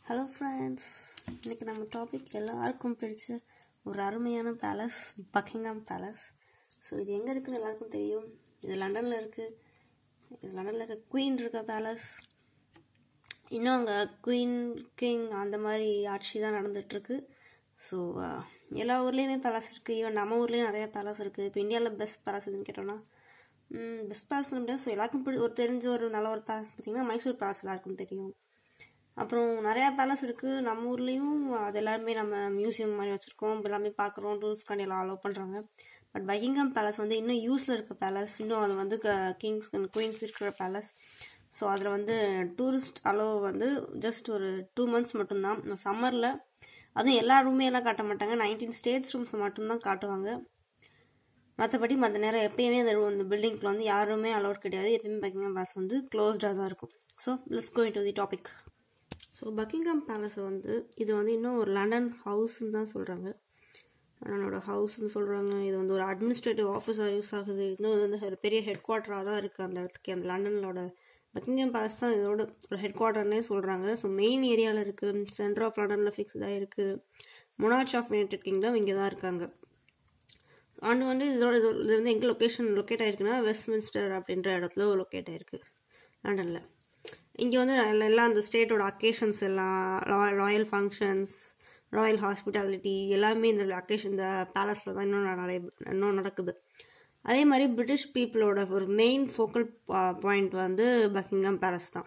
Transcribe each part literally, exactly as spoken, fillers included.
Hello friends, இன்னைக்கு நம்ம topic எல்லாருக்கும் பிடிச்ச ஒரு அருமையான பேலஸ் பக்கிங்ஹாம் பேலஸ். ஸோ இது எங்கே இருக்குன்னு எல்லாருக்கும் தெரியும். இது லண்டனில் இருக்குது. இது லண்டனில் இருக்க குயின் இருக்க பேலஸ். இன்னும் அங்கே குயின் கிங் அந்த மாதிரி ஆட்சி தான் நடந்துகிட்ருக்கு. ஸோ எல்லா ஊர்லேயுமே பேலஸ் இருக்குது. ஈவன் நம்ம ஊர்லேயும் நிறைய பேலஸ் இருக்குது. இப்போ இந்தியாவில் பெஸ்ட் பேலஸ் எதுன்னு கேட்டோம்னா பெஸ்ட் பேலஸ் முடியாது. ஸோ எல்லாருக்கும் பிடி ஒரு தெரிஞ்ச ஒரு நல்ல ஒரு பேலஸ் பார்த்திங்கன்னா மைசூர் பேலஸ் எல்லாருக்கும் தெரியும். அப்புறம் நிறையா பேலஸ் இருக்குது நம்ம ஊர்லேயும். அது எல்லாருமே நம்ம மியூசியம் மாதிரி வச்சுருக்கோம். எல்லாமே பார்க்குறோம். டூரிஸ்ட்காண்டி எல்லாம் அலோவ் பண்ணுறாங்க. பட் பக்கிங்ஹாம் பேலஸ் வந்து இன்னும் யூஸில் இருக்க பேலஸ். இன்னும் அது வந்து கிங்ஸ் அண்ட் குயின்ஸ் இருக்கிற பேலஸ். ஸோ அதில் வந்து டூரிஸ்ட் அலோவ் வந்து ஜஸ்ட் ஒரு டூ மந்த்ஸ் மட்டும்தான். சம்மரில் அதுவும் எல்லா ரூமே எல்லாம் காட்ட மாட்டாங்க. நைன்டீன் ஸ்டேட்ஸ் ரூம்ஸ் மட்டும்தான் காட்டுவாங்க. மற்றபடி மற்ற நேரம் எப்பயுமே அந்த அந்த பில்டிங்கில் வந்து யாருமே அலோட் கிடையாது. எப்பயுமே பக்கிங்ஹாம் பேலஸ் வந்து க்ளோஸ்டாக தான் இருக்கும். So let's go into the topic. So Buckingham palace வந்து இது வந்து இன்னும் ஒரு லண்டன் ஹவுஸ்ன்னு தான் சொல்கிறாங்க. லண்டனோட ஹவுஸ்ன்னு சொல்கிறாங்க. இது வந்து ஒரு அட்மினிஸ்ட்ரேட்டிவ் ஆஃபீஸாக யூஸ் ஆகுது. இன்னும் வந்து ஒரு பெரிய ஹெட் குவார்ட்டராக தான் இருக்குது அந்த இடத்துக்கு. அந்த லண்டனோட பக்கிங்ஹாம் பேலஸ் தான் இதோட ஒரு ஹெட் குவார்ட்டர்னே சொல்கிறாங்க. ஸோ மெயின் ஏரியாவில் இருக்குது. சென்டர் ஆஃப் லண்டனில் ஃபிக்ஸ்டாக இருக்குது. மொனார்ச் ஆஃப் யுனைடெட் கிங்டம் இங்கே தான் இருக்காங்க. அண்ட் வந்து இதோட இது வந்து எங்கே லொக்கேஷன் லொக்கேட் ஆகிருக்குன்னா வெஸ்ட்மின்ஸ்டர் அப்படின்ற இடத்துல லொக்கேட் ஆகிருக்கு லண்டனில். இங்கே வந்து எல்லாம் அந்த ஸ்டேட்டோட அக்கேஷன்ஸ் எல்லாம் ராயல் ஃபங்க்ஷன்ஸ், ராயல் ஹாஸ்பிட்டாலிட்டி எல்லாமே இந்த அக்கேஷன் இந்த பேலஸில் தான் இன்னும் நிறைய இன்னும் நடக்குது. அதே மாதிரி பிரிட்டிஷ் பீப்புளோட ஒரு மெயின் ஃபோக்கல் பாயிண்ட் வந்து பக்கிங்ஹாம் பேலஸ் தான்.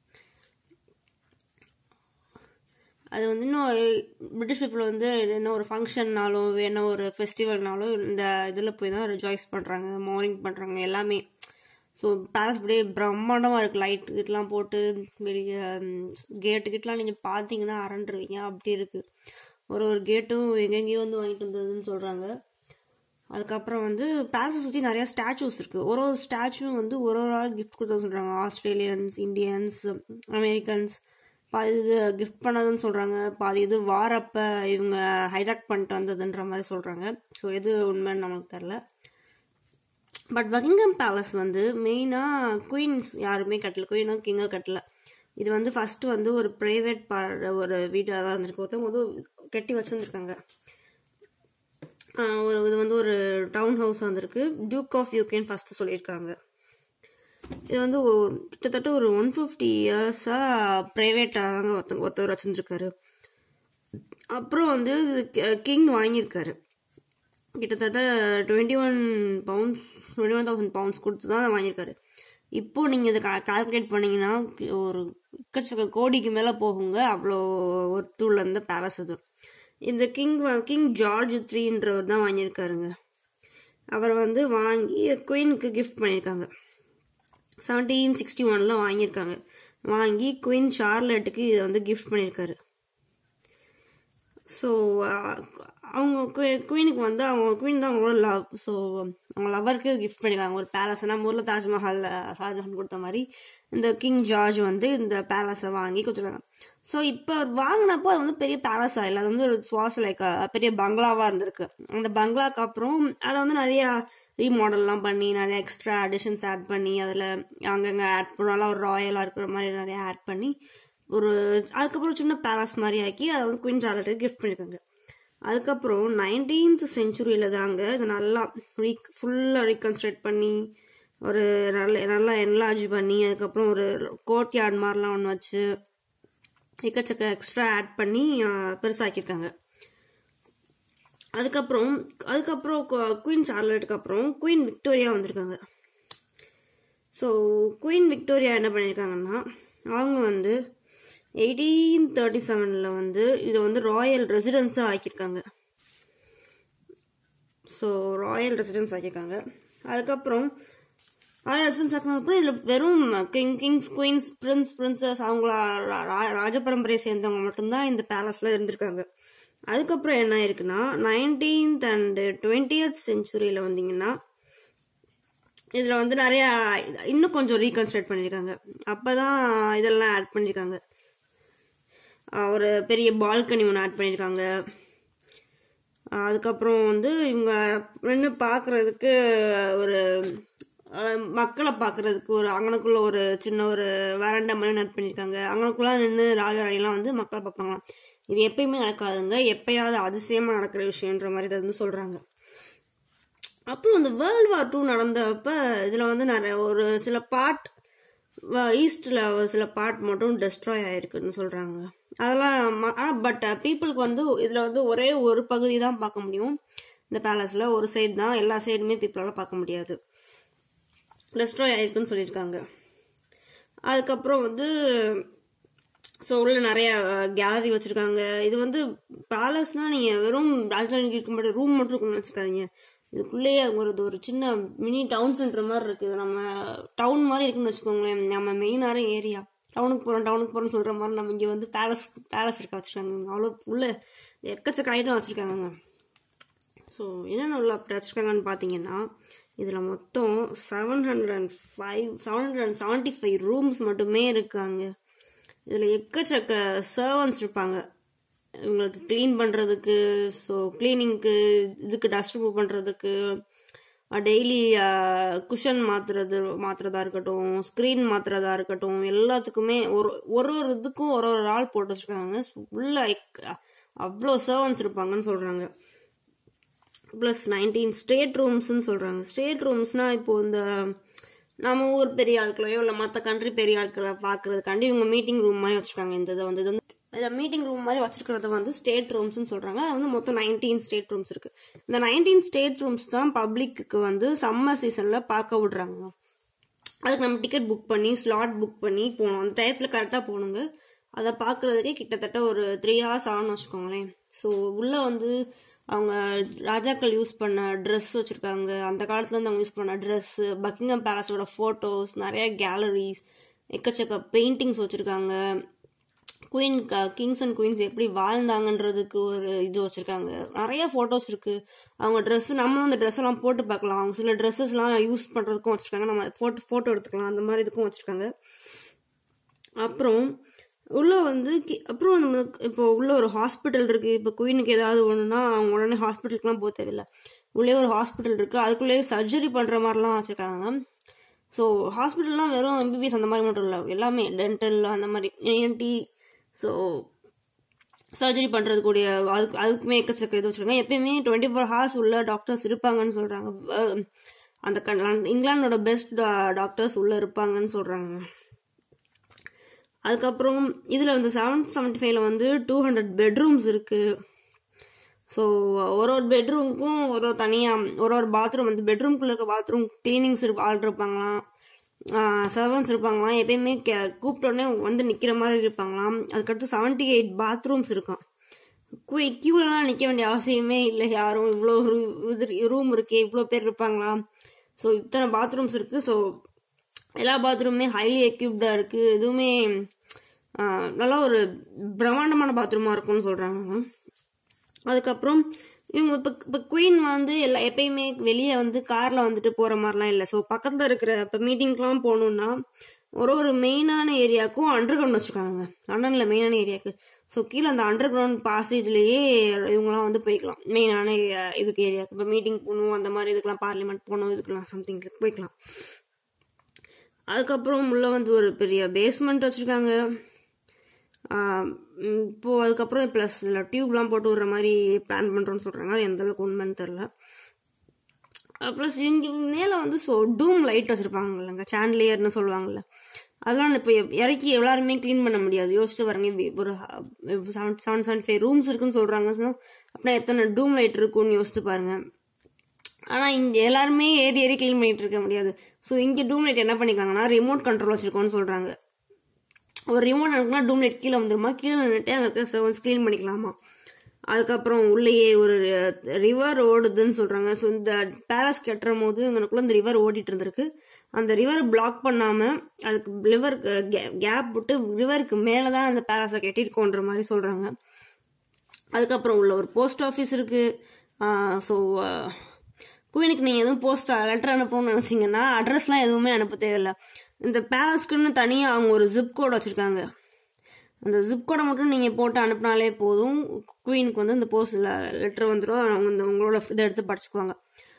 அது வந்து இன்னும் பிரிட்டிஷ் பீப்புள் வந்து என்ன ஒரு ஃபங்க்ஷன்னாலும் என்ன ஒரு ஃபெஸ்டிவல்னாலும் இந்த இதில் போய் தான் ரிஜாய்ஸ் பண்ணுறாங்க, மார்னிங் பண்ணுறாங்க எல்லாமே. ஸோ பேலஸ் அப்படியே பிரம்மாண்டமாக இருக்குது. லைட் கிட்டலாம் போட்டு வெளியே கேட்டுக்கிட்டலாம் நீங்கள் பார்த்தீங்கன்னா அரண்டுருவீங்க. அப்படி இருக்குது. ஒரு ஒரு கேட்டும் எங்கெங்கேயோ வந்து வாங்கிட்டு வந்ததுன்னு சொல்கிறாங்க. அதுக்கப்புறம் வந்து பேலஸை சுற்றி நிறையா ஸ்டாச்சூஸ் இருக்குது. ஒரு ஒரு ஸ்டாச்சுவும் வந்து ஒரு ஒரு ஆள் கிஃப்ட் கொடுத்தா சொல்கிறாங்க. ஆஸ்திரேலியன்ஸ், இந்தியன்ஸ், அமெரிக்கன்ஸ் பாதி இது கிஃப்ட் பண்ணதுன்னு சொல்கிறாங்க. பாதி இது வாரப்போ இவங்க ஹைஜாக் பண்ணிட்டு வந்ததுன்ற மாதிரி சொல்கிறாங்க. ஸோ எது உண்மைன்னு நம்மளுக்கு தெரில. பட் பக்கிங்ஹாம் பேலஸ் வந்து மெயினாக குயின்ஸ் யாருமே கட்டல. குயினோ கிங்கோ கட்டல. இது வந்து ஃபஸ்ட்டு வந்து ஒரு ப்ரைவேட் பா ஒரு வீடாக தான் இருந்திருக்கு. ஒருத்தவங்க வந்து கட்டி வச்சுருந்துருக்காங்க. ஒரு இது வந்து ஒரு டவுன் ஹவுஸ் வந்திருக்கு. டியூக் ஆஃப் யூகேன்னு ஃபஸ்ட்டு சொல்லியிருக்காங்க. இது வந்து ஒரு கிட்டத்தட்ட ஒரு ஒன் ஃபிஃப்டி இயர்ஸாக ப்ரைவேட்டாக தாங்க ஒருத்தங்க ஒருத்தவர் வச்சுருந்துருக்காரு. அப்புறம் வந்து கிங் வாங்கியிருக்காரு. கிட்டத்தட்ட twenty one pounds twenty one thousand pounds கொடுத்து தான் அதை வாங்கியிருக்காரு. இப்போ நீங்கள் இதை கால்குலேட் பண்ணிங்கன்னா ஒரு எக்கச்சக்க கோடிக்கு மேலே போகுங்க. அவ்வளோ ஒர்த்து உள்ள இந்த பேலஸ் இது. இந்த கிங் கிங் ஜார்ஜ் த்ரீன்றவர் தான் வாங்கியிருக்காருங்க. அவர் வந்து வாங்கி குயினுக்கு கிஃப்ட் பண்ணியிருக்காங்க. செவன்டீன் சிக்ஸ்டி ஒனில் வாங்கியிருக்காங்க. வாங்கி குயின் சார்லட்டுக்கு இதை வந்து கிஃப்ட் பண்ணியிருக்காரு. ஸோ அவங்க குயினுக்கு வந்து அவங்க குயின் தான் அவங்களோட லவ். ஸோ அவங்க லவருக்கு கிஃப்ட் பண்ணியிருக்காங்க ஒரு பேலஸ். நம்ம ஊரில் தாஜ்மஹால் ஷாஜஹான் கொடுத்த மாதிரி இந்த கிங் ஜார்ஜ் வந்து இந்த பேலஸை வாங்கி கொடுத்துருக்காங்க. ஸோ இப்போ வாங்கினப்போ அது வந்து பெரிய பேலஸாக இல்லை. அது வந்து ஒரு சுவாச லைக் பெரிய பங்களாவாக இருந்திருக்கு. அந்த பங்களாக்கு அப்புறம் அதில் வந்து நிறையா ரீமாடல்லாம் பண்ணி நிறைய எக்ஸ்ட்ரா அடிஷன்ஸ் ஆட் பண்ணி அதில் அங்கங்கே ஆட் பண்ணாலும் ஒரு ராயலாக இருக்கிற மாதிரி நிறையா ஆட் பண்ணி ஒரு அதுக்கப்புறம் சின்ன பேலஸ் மாதிரி ஆக்கி அதை வந்து குயின் சார்லட்டுக்கு கிஃப்ட் பண்ணியிருக்காங்க. அதுக்கப்புறம் நைன்டீன்த் செஞ்சுரியில் தாங்க இதை நல்லா ரீ ஃபுல்லாக ரீகன்ஸ்ட்ரக்ட் பண்ணி ஒரு நல்ல நல்லா என்லார்ஜ் பண்ணி அதுக்கப்புறம் ஒரு கோர்ட் யார்ட் மாதிரிலாம் ஒன்று வச்சு எக்கச்சக்க எக்ஸ்ட்ரா ஆட் பண்ணி பெருசாக்கியிருக்காங்க. அதுக்கப்புறம் அதுக்கப்புறம் குயின் சார்லட்டுக்கு அப்புறம் குயின் விக்டோரியா வந்திருக்காங்க. ஸோ குயின் விக்டோரியா என்ன பண்ணியிருக்காங்கன்னா அவங்க வந்து எயிட்டீன் தேர்ட்டி செவனில் வந்து இதை வந்து ராயல் ரெசிடென்ஸாக ஆக்கியிருக்காங்க. ஸோ ராயல் ரெசிடென்ஸ் ஆக்கியிருக்காங்க. அதுக்கப்புறம் ராயல் ரெசிடென்ஸ் ஆக்கினதுக்கப்புறம் இதில் வெறும் king kings queens prince princess அவங்கள ராஜபரம்பரையை சேர்ந்தவங்க மட்டும்தான் இந்த பேலஸில் இருந்திருக்காங்க. அதுக்கப்புறம் என்ன ஆயிருக்குன்னா நைன்டீன்த் அண்ட் டுவெண்ட்டியத் செஞ்சுரியில் வந்தீங்கன்னா இதில் வந்து நிறையா இன்னும் கொஞ்சம் ரீகன்ஸ்ட்ரக்ட் பண்ணியிருக்காங்க. அப்போ தான் இதெல்லாம் ஆட் பண்ணியிருக்காங்க. ஒரு பெரிய பால்கனி ஒன்று ஆட் பண்ணியிருக்காங்க. அதுக்கப்புறம் வந்து இவங்க நின்று பார்க்குறதுக்கு ஒரு மக்களை பார்க்கறதுக்கு ஒரு அங்கனுக்குள்ள ஒரு சின்ன ஒரு வறண்ட மாதிரி நட் பண்ணியிருக்காங்க. அங்கனுக்குள்ள நின்று ராஜா ராணிலாம் வந்து மக்களை பார்ப்பாங்களாம். இது எப்பயுமே நடக்காதுங்க, எப்பயாவது அதிசயமா நடக்கிற விஷயம்ன்ற மாதிரி இதை வந்து சொல்றாங்க. அப்புறம் இந்த வேர்ல்டு வார் டூ நடந்தப்ப இதுல வந்து நிறைய ஒரு சில பார்ட் ஈஸ்ட்ல சில பார்ட் மட்டும் டெஸ்ட்ராய் ஆயிருக்குன்னு சொல்றாங்க. அதெல்லாம் பட் பீப்புளுக்கு வந்து இதுல வந்து ஒரே ஒரு பகுதி தான் பார்க்க முடியும். இந்த பேலஸ்ல ஒரு சைடு தான், எல்லா சைடுமே பீப்புளால பார்க்க முடியாது. டெஸ்ட்ராய் ஆயிருக்குன்னு சொல்லியிருக்காங்க. அதுக்கப்புறம் வந்து ஸோ உள்ள நிறைய கேலரி வச்சிருக்காங்க. இது வந்து பேலஸ்னா நீங்க வெறும் ராஜதானிக்கு இருக்க மாட்டேன் ரூம் மட்டும் இருக்குன்னு வச்சுக்காதீங்க. இதுக்குள்ளேயே ஒரு ஒரு சின்ன மினி டவுன் சென்டர் மாதிரி இருக்கு. நம்ம டவுன் மாதிரி இருக்குன்னு வச்சுக்கோங்களேன். நம்ம மெயினான ஏரியா டவுனுக்கு போறோம் டவுனுக்கு போறோம்னு சொல்ற மாதிரி நம்ம இங்க வந்து பேலஸ் பேலஸ் இருக்க வச்சிருக்காங்க. அவ்வளோ உள்ள எக்கச்சக்க ஐட்டம் வச்சிருக்காங்க. ஸோ என்னென்ன உள்ள அப்படி வச்சிருக்காங்கன்னு பார்த்தீங்கன்னா இதில் மொத்தம் seven hundred and five seven hundred and seventy five rooms மட்டுமே இருக்காங்க. இதில் எக்கச்சக்க சர்வன்ஸ் இருப்பாங்க இவங்களுக்கு கிளீன் பண்ணுறதுக்கு. ஸோ கிளீனிங்க்கு, இதுக்கு டஸ்ட் ரிமூவ் பண்ணுறதுக்கு, டெய்லி குஷன் மாத்துறது மாத்துறதா இருக்கட்டும், ஸ்க்ரீன் மாத்துறதா இருக்கட்டும், எல்லாத்துக்குமே ஒரு ஒரு ஒரு இதுக்கும் ஒரு ஒரு ஆள் போட்டு வச்சிருக்காங்க. உள்ள அவ்வளோ சர்வன்ஸ் இருப்பாங்கன்னு சொல்கிறாங்க. ப்ளஸ் நைன்டீன் ஸ்டேட் ரூம்ஸ்ன்னு சொல்கிறாங்க. ஸ்டேட் ரூம்ஸ்னால் இப்போது இந்த நம்ம ஊர் பெரிய ஆட்களையோ இல்லை மற்ற கண்ட்ரி பெரிய ஆட்களை பார்க்கறதுக்காண்டி இவங்க மீட்டிங் ரூம் மாதிரி வச்சுருக்காங்க. இந்த இதை வந்து வந்து இதை மீட்டிங் ரூம் மாதிரி வச்சிருக்கிறத வந்து ஸ்டேட் ரூம்ஸ்ன்னு சொல்கிறாங்க. அது வந்து மொத்தம் நைன்டீன் ஸ்டேட் ரூம்ஸ் இருக்குது. இந்த நைன்டீன் ஸ்டேட் ரூம்ஸ் தான் பப்ளிக்கு வந்து சம்மர் சீசனில் பார்க்க விடுறாங்க. அதுக்கு நம்ம டிக்கெட் புக் பண்ணி ஸ்லாட் புக் பண்ணி போகணும். அந்த டயத்தில் கரெக்டாக போகணுங்க. அதை பார்க்கறதுக்கே கிட்டத்தட்ட ஒரு த்ரீ ஹவர்ஸ் ஆகும்னு வச்சுக்கோங்களேன். ஸோ உள்ளே வந்து அவங்க ராஜாக்கள் யூஸ் பண்ண ட்ரெஸ் வச்சிருக்காங்க. அந்த காலத்துல இருந்து அவங்க யூஸ் பண்ண ட்ரெஸ், பக்கிங்ஹாம் பேலஸோட போட்டோஸ், நிறைய கேலரிஸ், எக்கச்சக்க பெயிண்டிங்ஸ் வச்சிருக்காங்க. குயின் கிங்ஸ் அண்ட் குயின்ஸ் எப்படி வாழ்ந்தாங்கன்றதுக்கு ஒரு இது வச்சிருக்காங்க. நிறைய போட்டோஸ் இருக்கு. அவங்க ட்ரெஸ் நம்மளும் அந்த ட்ரெஸ் எல்லாம் போட்டு பார்க்கலாம். அவங்க சில ட்ரெஸ்ஸஸ் எல்லாம் யூஸ் பண்றதுக்கும் வச்சிருக்காங்க. நம்ம போட்டோ போட்டோ எடுத்துக்கலாம். அந்த மாதிரி இதுக்கும் வச்சிருக்காங்க. அப்புறம் உள்ள வந்து அப்புறம் நமக்கு இப்போ உள்ள ஒரு ஹாஸ்பிட்டல் இருக்கு. இப்போ குயினுக்கு ஏதாவது ஒண்ணுன்னா அவங்க உடனே ஹாஸ்பிட்டலுக்குலாம் போக தேவையில்லை. உள்ளே ஒரு ஹாஸ்பிட்டல் இருக்கு. அதுக்குள்ளேயே சர்ஜரி பண்ற மாதிரிலாம் வச்சிருக்காங்க. ஸோ ஹாஸ்பிட்டல்லாம் வெறும் எம்பிபிஎஸ் அந்த மாதிரி மட்டும் இல்லை, எல்லாமே டென்டல் அந்த மாதிரி ஏஎன்டி, ஸோ சர்ஜரி பண்றது கூடிய அதுக்கு அதுக்குமே எக்கச்சக்க இது வச்சிருக்காங்க. எப்பயுமே டுவெண்ட்டி ஃபோர் ஹவர்ஸ் உள்ள டாக்டர்ஸ் இருப்பாங்கன்னு சொல்றாங்க. அந்த இங்கிலாண்டோட பெஸ்ட் டாக்டர்ஸ் உள்ள இருப்பாங்கன்னு சொல்றாங்க. அதுக்கப்புறம் இதுல வந்து செவன் செவன்டி ஃபைவ்ல வந்து டூ ஹண்ட்ரட் பெட்ரூம்ஸ் இருக்கு. ஸோ ஒரு ஒரு பெட்ரூமுக்கும் ஒரு ஒரு தனியா ஒரு ஒரு பாத்ரூம் வந்து பெட்ரூம்குள்ள இருக்க பாத்ரூம் கிளீனிங்ஸ் ஆள் இருப்பாங்களாம், சர்வன்ஸ் இருப்பாங்களாம். எப்பயுமே கூப்பிட்டோடனே வந்து நிக்கிற மாதிரி இருப்பாங்களாம். அதுக்கடுத்து செவன்டி எயிட் பாத்ரூம்ஸ் இருக்கும். கியூலாம் நிக்க வேண்டிய அவசியமே இல்லை. யாரும் இவ்வளோ ரூம் இருக்கு, இவ்வளோ பேர் இருப்பாங்களாம். ஸோ இத்தனை பாத்ரூம்ஸ் இருக்கு. ஸோ எல்லா பாத்ரூமே ஹைலி எக்யூப்டா இருக்கு. எதுவுமே நல்லா ஒரு பிரம்மாண்டமான பாத்ரூமா இருக்கும்னு சொல்றாங்க. அதுக்கப்புறம் இவங்க இப்போ இப்போ குயின் வந்து எல்லா எப்பயுமே வெளியே வந்து கார்ல வந்துட்டு போற மாதிரிலாம் இல்லை. ஸோ பக்கத்துல இருக்கிற இப்போ மீட்டிங்க்கெல்லாம் போகணும்னா ஒரு ஒரு மெயினான ஏரியாவுக்கும் அண்டர் கிரவுண்ட் வச்சிருக்காங்க. லண்டன்ல மெயினான ஏரியாவுக்கு. ஸோ கீழே அந்த அண்டர் கிரவுண்ட் பாசேஜ்லயே இவங்கெல்லாம் வந்து போய்க்கலாம். மெயினான இதுக்கு ஏரியாவுக்கு இப்போ மீட்டிங் போகணும், அந்த மாதிரி இதுக்கெல்லாம் பார்லிமெண்ட் போகணும், இதுக்கெல்லாம் சம்திங் போய்க்கலாம். அதுக்கப்புறம் உள்ள வந்து ஒரு பெரிய பேஸ்மெண்ட் வச்சிருக்காங்க. இப்போ அதுக்கப்புறம் பிளஸ் இதில் டியூப்லாம் போட்டு விடுற மாதிரி பிளான் பண்றோம்னு சொல்றாங்க. அது எந்த அளவுக்கு உண்மைன்னு தெரியல. ப்ளஸ் இங்க மேல வந்து ஸோ டூம் லைட் வச்சிருப்பாங்க இல்லைங்க, சாண்ட்லியர்னு சொல்லுவாங்கல்ல. அதெல்லாம் இப்போ இறக்கி எல்லாருமே கிளீன் பண்ண முடியாது. யோசிச்சு பாருங்க, ஒரு seven seven seventy five rooms இருக்குன்னு சொல்றாங்க. அப்படின்னா எத்தனை டூம் லைட் இருக்குன்னு யோசிச்சு பாருங்க. ஆனா இங்க எல்லாருமே ஏறி ஏறி கிளீன் பண்ணிட்டு இருக்க முடியாது. ஸோ இங்க டூம் லைட் என்ன பண்ணிக்காங்கன்னா ரிமோட் கண்ட்ரோல் வச்சிருக்கோம்னு சொல்றாங்க. ஒரு ரிமோட் இருக்குன்னா டூம் லைட் கீழே வந்துருமா, கீழே நின்றுட்டு அங்கே சர்வன்ஸ் கிளீன் பண்ணிக்கலாமா. அதுக்கப்புறம் உள்ளேயே ஒரு ரிவர் ஓடுதுன்னு சொல்றாங்க. ஸோ இந்த பேலஸ் கட்டுறும் போது எங்களுக்குள்ள இந்த ரிவர் ஓடிட்டு இருந்திருக்கு. அந்த ரிவர் பிளாக் பண்ணாம அதுக்கு ரிவர் கேப் விட்டு ரிவருக்கு மேலதான் அந்த பேலஸை கட்டிருக்கோன்ற மாதிரி சொல்றாங்க. அதுக்கப்புறம் உள்ள ஒரு போஸ்ட் ஆஃபீஸ் இருக்கு. ஸோ குயினுக்கு நீங்க எதுவும் போஸ்ட் லெட்டர் அனுப்பணும்னு நினைச்சீங்கன்னா அட்ரஸ்லாம் எதுவுமே அனுப்ப தேவையில்லை. இந்த பேலஸ்க்குன்னு தனியா அவங்க ஒரு ஜிப் கோட் வச்சிருக்காங்க. அந்த ஜிப் கோடை மட்டும் நீங்க போட்டு அனுப்பினாலே போதும், குயினுக்கு வந்து இந்த போஸ்ட் லெட்டர் வந்துடும். அவங்க உங்களோட இதை எடுத்து படிச்சுக்குவாங்க.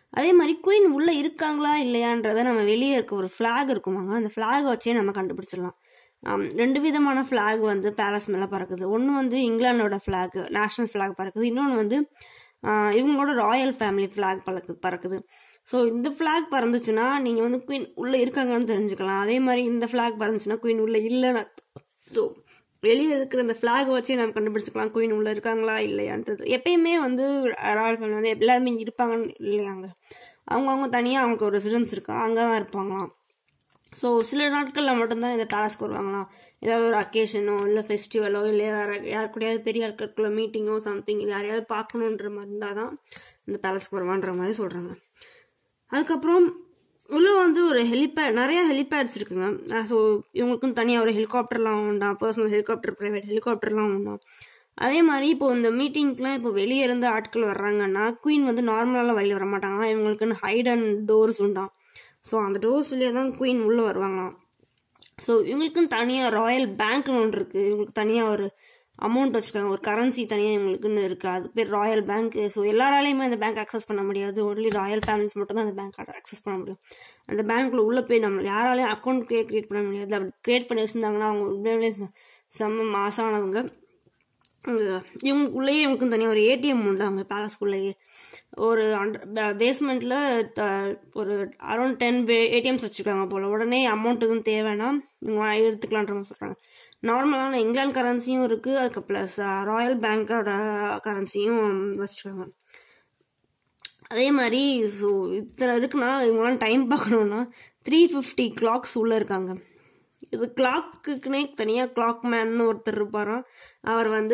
அதே மாதிரி குயின் உள்ளே இருக்காங்களா இல்லையான்றதை நம்ம வெளியே இருக்க ஒரு ஃப்ளாக் இருக்குமாங்க, அந்த ஃப்ளாகை வச்சே நம்ம கண்டுபிடிச்சிடலாம். ரெண்டு விதமான ஃப்ளாக் வந்து பேலஸ் மேலே பறக்குது. ஒன்று வந்து இங்கிலாண்டோட ஃப்ளாக், நேஷனல் ஃப்ளாக் பறக்குது. இன்னொன்று வந்து இவங்களோட ராயல் ஃபேமிலி ஃப்ளாக் பறக்குது பறக்குது ஸோ இந்த ஃப்ளாக் பறந்துச்சுன்னா நீங்கள் வந்து குயின் உள்ளே இருக்காங்கன்னு தெரிஞ்சுக்கலாம். அதே மாதிரி இந்த ஃப்ளாக் பறந்துச்சுன்னா குயின் உள்ளே இல்லைன்னு. ஸோ வெளியே இருக்கிற அந்த ஃப்ளாக் வச்சே நம்ம கண்டுபிடிச்சிக்கலாம் குயின் உள்ளே இருக்காங்களா இல்லையான்றது. எப்பயுமே வந்து ராயல் ஃபேமிலி வந்து எல்லாருமே இருப்பாங்கன்னு இல்லையாங்க, அவங்கவுங்க தனியாக அவங்களுக்கு ஒரு ரெசிடென்ஸ் இருக்கா, அங்கே தான் இருப்பாங்களாம். ஸோ சில நாட்களில் மட்டும்தான் இந்த பேலஸ்க்கு வருவாங்களாம். ஏதாவது ஒரு அக்கேஷனோ இல்லை ஃபெஸ்டிவலோ இல்லை வேறு யார் கூடயாவது பெரிய ஆட்களுக்குள்ள மீட்டிங்கோ சம்திங் இல்லை யாரையாவது பார்க்கணுன்ற மாதிரி இருந்தால் தான் இந்த பேலஸ்க்கு வருவான்ற மாதிரி சொல்கிறாங்க. அதுக்கப்புறம் உள்ளே வந்து ஒரு ஹெலிபேட், நிறையா ஹெலிபேட்ஸ் இருக்குங்க. ஸோ இவங்களுக்கும் தனியாக ஒரு ஹெலிகாப்டர்லாம் உண்டா, பர்சனல் ஹெலிகாப்டர், ப்ரைவேட் ஹெலிகாப்டர்லாம் உண்டா. அதே மாதிரி இப்போ இந்த மீட்டிங்க்குலாம் இப்போ வெளியே இருந்து ஆட்கள் வர்றாங்கன்னா குயின் வந்து நார்மலாக வெளியே வர மாட்டாங்கன்னா இவங்களுக்குன்னு ஹைட் அண்ட் டோர்ஸ் உண்டாம். ஸோ அந்த டோர்ஸ்லேயே தான் குயின் உள்ளே வருவாங்களாம். ஸோ இவங்களுக்குன்னு தனியாக ராயல் பேங்க்னு ஒன்று இருக்குது. இவங்களுக்கு தனியாக ஒரு அமௌண்ட் வச்சுருக்காங்க, ஒரு கரன்சி தனியாக இவங்களுக்குன்னு இருக்குது, அது பேர் ராயல் பேங்க். ஸோ எல்லாராலையுமே அந்த பேங்க் அக்சஸ் பண்ண முடியாது, ஒன்லி ராயல் ஃபேமிலிஸ் மட்டும் தான் அந்த பேங்க் அக்சஸ் பண்ண முடியும். அந்த பேங்க்கில் உள்ளே போய் நம்ம யாராலையும் அக்கௌண்ட் கிரியேட் பண்ண முடியாது. அப்படி கிரியேட் பண்ணி வச்சுருந்தாங்கன்னா அவங்க உண்மையிலே செம்ம மாசானவங்க. இவங்க உள்ளேயே இவங்களுக்கும் தனியாக ஒரு ஏடிஎம் உண்டு அவங்க பேலஸ்குள்ளேயே. ஒரு அண்டர் பேஸ்மெண்ட்டில் ஒரு அரௌண்ட் டென் ஏடிஎம்ஸ் வச்சுருக்காங்க போல். உடனே அமௌண்ட் எதுவும் தேவைன்னா இவங்க எடுத்துக்கலான்ற மாதிரி சொல்கிறாங்க. நார்மலான இங்கிலாந்து கரன்சியும் இருக்குது, அதுக்கு ப்ளஸ் ராயல் பேங்கோட கரன்சியும் வச்சுருக்காங்க. அதே மாதிரி ஸோ இத்தனை இருக்குன்னா இவங்களாம் டைம் பார்க்கணுன்னா த்ரீ ஃபிஃப்டி கிளாக்ஸ் உள்ளே இருக்காங்க. இது கிளாக்குக்குனே தனியாக கிளாக் மேன்னு ஒருத்தர் இருப்பாராம். அவர் வந்து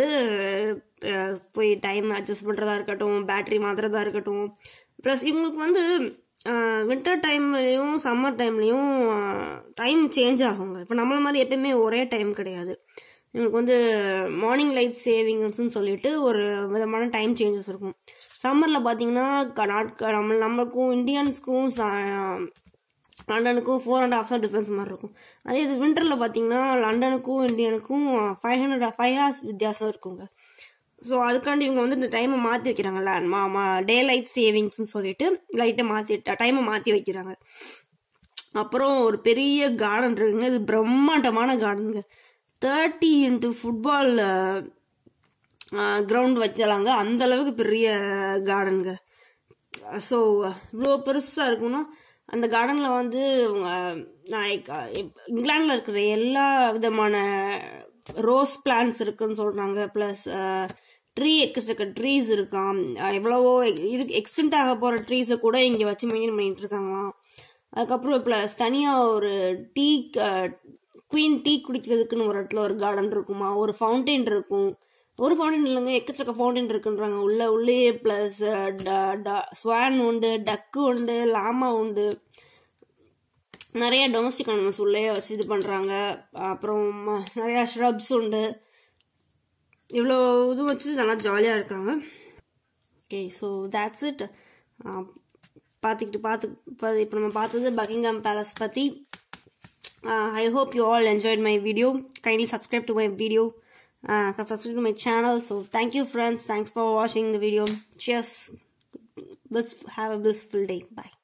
போய் டைம் அட்ஜஸ்ட் பண்ணுறதா இருக்கட்டும், பேட்ரி மாத்துறதா இருக்கட்டும். ப்ளஸ் இவங்களுக்கு வந்து வின்டர் டைம்லேயும் சம்மர் டைம்லேயும் டைம் சேஞ்ச் ஆகுங்க. இப்போ நம்மள மாதிரி எப்பயுமே ஒரே டைம் கிடையாது. இவங்களுக்கு வந்து மார்னிங் லைட் சேவிங்ஸ்ன்னு சொல்லிட்டு ஒரு விதமான டைம் சேஞ்சஸ் இருக்கும். சம்மரில் பார்த்தீங்கன்னா நாட்கள் நம்ம நம்மளுக்கும் இந்தியன்ஸ்க்கும் லண்டனுக்கும் four and half hour difference மாதிரி இருக்கும். அதே இது வின்டரில் பார்த்தீங்கன்னா லண்டனுக்கும் இந்தியனுக்கும் ஃபைவ் ஹண்ட்ரட் ஃபைவ் ஹவர்ஸ் வித்தியாசம் இருக்குங்க. ஸோ அதுக்காண்டி இவங்க வந்து இந்த டைமை மாற்றி வைக்கிறாங்கல்ல, மா டே லைட் சேவிங்ஸ்ன்னு சொல்லிட்டு லைட்டை மாற்றி டைமை மாற்றி வைக்கிறாங்க. அப்புறம் ஒரு பெரிய கார்டன் இருக்குங்க, இது பிரம்மாண்டமான கார்டனுங்க. தேர்ட்டி இன்ட்டு ஃபுட்பால் கிரவுண்ட் வச்சலாங்க, அந்த அளவுக்கு பெரிய கார்டனுங்க. ஸோ இவ்வளோ பெருசாக இருக்குன்னா அந்த கார்டனில் வந்து இங்கிலாண்டில் இருக்கிற எல்லா விதமான ரோஸ் பிளான்ட்ஸ் இருக்குன்னு சொல்கிறாங்க. ப்ளஸ் ட்ரீ எக்கச்சக்க ட்ரீஸ் இருக்காம், எவ்வளவோ இதுக்கு எக்ஸ்டெண்ட் ஆக போகிற ட்ரீஸை கூட இங்கே வச்சு மெயின்டைன் பண்ணிட்டு இருக்காங்களாம். அதுக்கப்புறம் ப்ளஸ் தனியாக ஒரு டீ குயின் டீ குடிக்கிறதுக்குன்னு ஒரு இடத்துல ஒரு கார்டன் இருக்குமா, ஒரு ஃபவுண்டைன் இருக்கும். ஒரு ஃபவுண்டைன் இல்லைங்க, எக்கச்சக்க ஃபவுண்டைன் இருக்குன்றாங்க உள்ள உள்ளே. ப்ளஸ் ஸ்வான் உண்டு, டக்கு உண்டு, லாமா உண்டு, நிறைய டொமஸ்டிக் அனிமல்ஸ் உள்ளே வச்சு இது பண்ணுறாங்க. அப்புறம் நிறையா ஷ்ரப்ஸ் உண்டு. இவ்வளோ இது வச்சு நல்லா ஜாலியாக இருக்காங்க. Okay, so that's it. பார்த்துக்கிட்டு பார்த்து இப்போ நம்ம பார்த்தது பக்கிங்ஹாம் பேலஸ் பற்றி. I hope you all enjoyed my video. Kindly subscribe to my video. Uh, subscribe to my channel. So thank you friends, thanks for watching the video. Cheers. Let's have a blissful day. Bye.